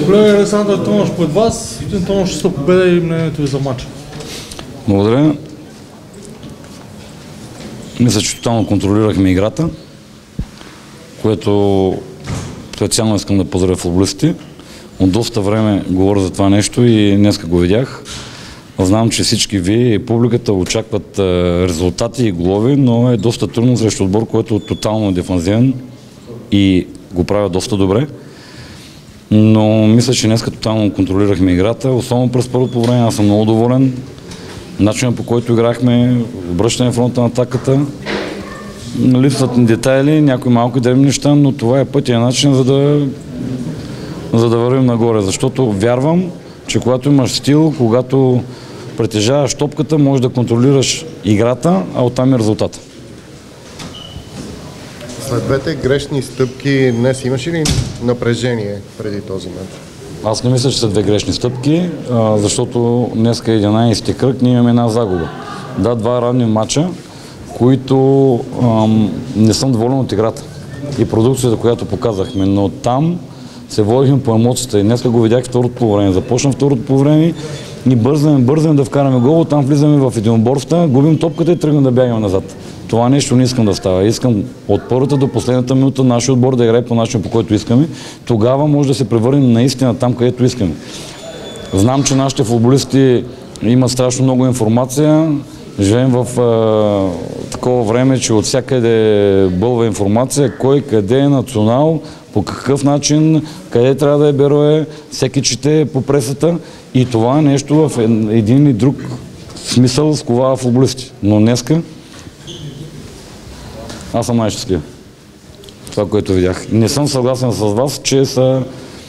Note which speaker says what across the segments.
Speaker 1: Колега Александър Томаш, пред вас, господин Томаш, ще победа и мнението ви за матча.
Speaker 2: Благодаря. Мисля, че тотално контролирахме играта, което специално искам да поздравя футболистите. От доста време говоря за това нещо и днеска го видях. Знам, че всички вие и публиката очакват резултати и голови, но е доста трудно срещу отбор, който е тотално дефанзивен и го правя доста добре. Но мисля, че днеска тотално контролирахме играта, особено през първото време. Аз съм много доволен. Начинът, по който играхме, обръщане фронта на атаката, липсват детайли, някои малко дребни неща, но това е пътя начин, за да вървим нагоре. Защото вярвам, че когато имаш стил, когато притежаваш топката, можеш да контролираш играта, а оттам и резултата.
Speaker 3: След двете грешни стъпки днес имаше ли напрежение преди този мач?
Speaker 2: Аз не мисля, че са две грешни стъпки, защото днеска е 11-ти кръг, ние имаме една загуба. Да, два равни матча, които не съм доволен от играта и продукцията, която показахме, но там се водихме по емоцията и днеска го видях второто по време. Започна второто по време и бързаме да вкараме гол, там влизаме в единоборства, губим топката и тръгнем да бягаме назад. Това нещо не искам да става. Искам от първата до последната минута нашия отбор да играе по начин, по който искаме. Тогава може да се превърнем наистина там, където искаме. Знам, че нашите футболисти имат страшно много информация. Живеем в такова време, че от всякъде бълва информация, кой, къде е национал, по какъв начин, къде трябва да е берое, всеки чете по пресата и това нещо в един или друг смисъл сковава футболисти. Но днеска аз съм най-щастлив. Това, което видях. Не съм съгласен с вас, че са,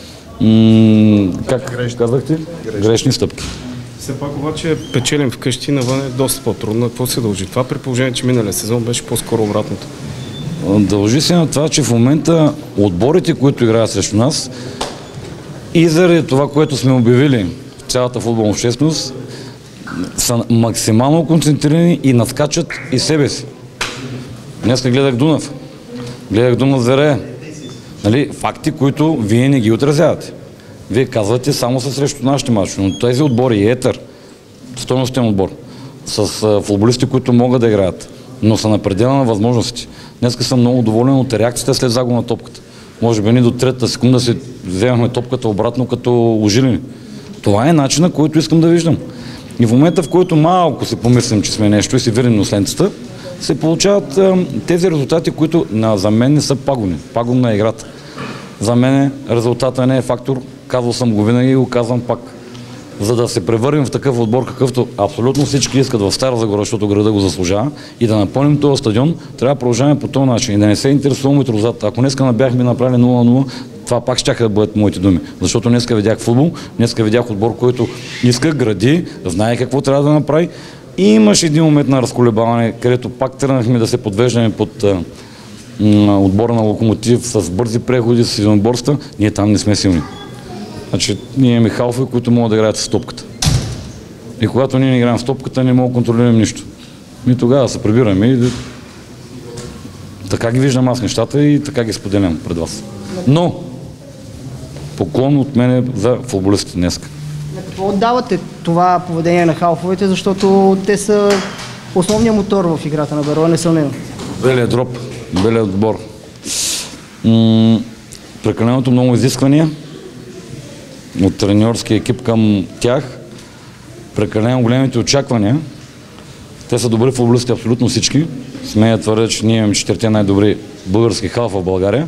Speaker 2: как казахте? Грешни стъпки.
Speaker 4: Все пак обаче печелим вкъщи, навън е доста по-трудно. Какво се дължи? Това при положение, че миналия сезон беше по-скоро обратното.
Speaker 2: Дължи се на това, че в момента отборите, които играят срещу нас и заради това, което сме обявили в цялата футболна общественост, са максимално концентрирани и надскачат и себе си. Днеска гледах Дунав Зверея. Нали, факти, които вие не ги отразявате. Вие казвате само са срещу нашите мачове, но тези отбори, Етър, стойностен отбор, с футболисти, които могат да играят, но са на предела на възможностите. Днеска съм много доволен от реакцията след загуба на топката. Може би ни до третата секунда си вземахме топката обратно като ужилени. Това е начинът, който искам да виждам. И в момента, в който малко си помислим, че сме нещо и си върнем носленцата, се получават тези резултати, които за мен не са пагубни. Пагубна е играта. За мен резултата не е фактор. Казвал съм го винаги и го казвам пак. За да се превърнем в такъв отбор, какъвто абсолютно всички искат в Стара Загора, защото града го заслужава, и да напълним този стадион, трябва да продължаваме по този начин и да не се интересуваме от резултата. Ако днеска бяхме направили 0-0, това пак щяха да бъдат моите думи. Защото днеска видях футбол, днеска видях отбор, който иска, гради, знае какво трябва да направи. И имаш един момент на разколебаване, където пак тръгнахме да се подвеждаме под отбора на Локомотив с бързи преходи, с единоборства. Ние там не сме силни. Значи, ние имаме халфи, които могат да играят с топката. И когато ние не играем с топката, не мога да контролираме нищо. И тогава се прибираме и така ги виждам аз нещата и така ги споделям пред вас. Но поклон от мене за футболистите днеска.
Speaker 5: На какво отдавате това поведение на халфовете, защото те са основният мотор в играта на Берое, несъмнено?
Speaker 2: Белият дроп, белият отбор. Прекаленото много изисквания от треньорския екип към тях, прекалено големите очаквания. Те са добри футболисти, абсолютно всички. Смея твърдя, че ние имаме 4 най-добри български халфа в България.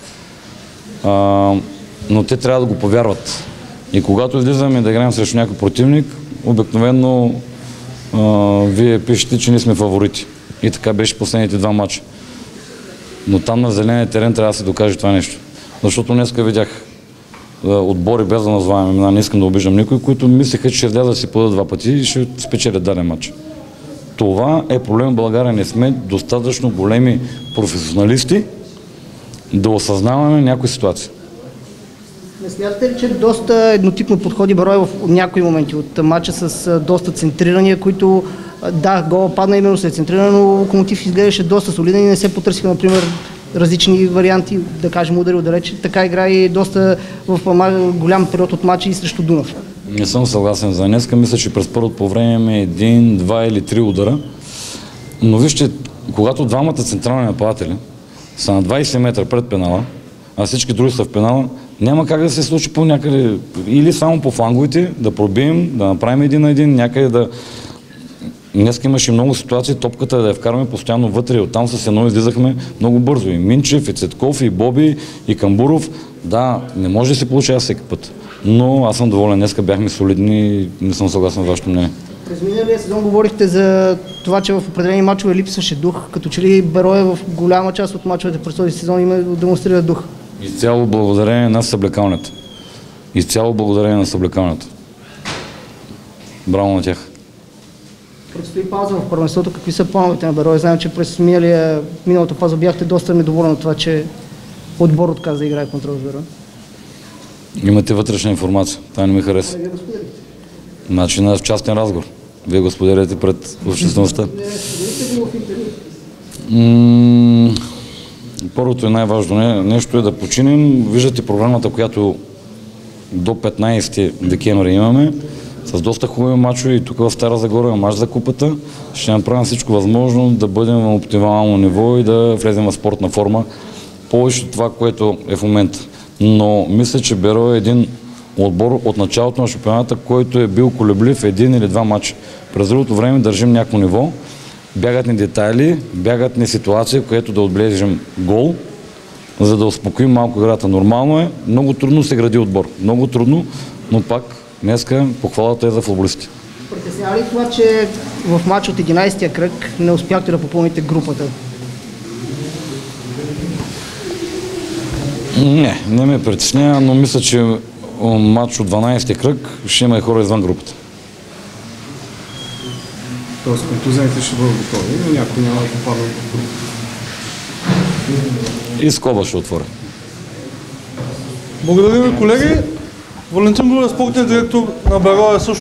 Speaker 2: Но те трябва да го повярват. И когато излизаме да играем срещу някой противник, обикновено вие пишете, че ние сме фаворити. И така беше последните 2 мача. Но там на зеления терен трябва да се докаже това нещо. Защото днеска видях отбори, без да назваваме имена, не искам да обиждам никой, които мислеха, че ще излязат да си подадат 2 пъти и ще спечелят даден матч. Това е проблем в България. Не сме достатъчно големи професионалисти да осъзнаваме някои ситуации.
Speaker 5: Не смятате ли, че доста еднотипно подходи Берое в някои моменти от матча с доста центрирания, които гола падна именно след центриране, но Локомотив изглеждаше доста солиден и не се потърсиха, например, различни варианти, да кажем удари отдалече, така играе и доста в голям период от матча и срещу Дунав.
Speaker 2: Не съм съгласен за днеска. Мисля, че през първото по време имаме 1, 2 или 3 удара. Но вижте, когато двамата централни нападатели са на 20 метра пред пенала, а всички други са в пенала, няма как да се случи по някъде, или само по фланговете, да пробием, да направим 1 на 1, някъде да... Днес имаше много ситуации, топката да я вкараме постоянно вътре, оттам с едно излизахме много бързо. И Минчев, и Цетков, и Боби, и Камбуров. Да, не може да се получава всеки път. Но аз съм доволен, днеска бяхме солидни и не съм съгласен с вашето мнение.
Speaker 5: През миналия сезон говорихте за това, че в определени мачове липсваше дух, като че ли Берое в голяма част от мачовете през този сезон има демонстрира дух.
Speaker 2: Изцяло благодарение на съблекалнята. Изцяло благодарение на съблекалнята. Браво на тях.
Speaker 5: Предстои пауза в първенството. Какви са плановете на Берое? Знаем, че през миналата фаза бяхте доста недоволни от това, че отбор отказа да играе контрол с Берое.
Speaker 2: Имате вътрешна информация. Това не ми хареса. Значи на частен разговор. Вие го споделяте пред обществеността. Първото и най-важно нещо е да починем. Виждате програмата, която до 15 декември имаме, с доста хубави мачове и тук в Стара Загора мач за купата. Ще направим всичко възможно да бъдем на оптимално ниво и да влезем в спортна форма. Повече от това, което е в момента. Но мисля, че Беро е един отбор от началото на шампионата, който е бил колеблив един или два матча. През другото време държим някакво ниво. Бягат ни детайли, бягат ни ситуация, в която да отбележим гол, за да успокоим малко играта. Нормално е, много трудно се гради отбор. Много трудно, но пак днеска похвалата е за футболисти.
Speaker 5: Притеснява ли това, че в матч от 11-тия кръг не успяхте да попълните групата?
Speaker 2: Не ме притеснява, но мисля, че матч от 12-ти кръг ще има и хора извън групата.
Speaker 4: Тоест контузените ще бъдат готови, но някой няма да попаднат в групата.
Speaker 2: И скоба ще отворя.
Speaker 1: Благодаря ви, колеги. Валентин Груев, спортният директор на Берое също.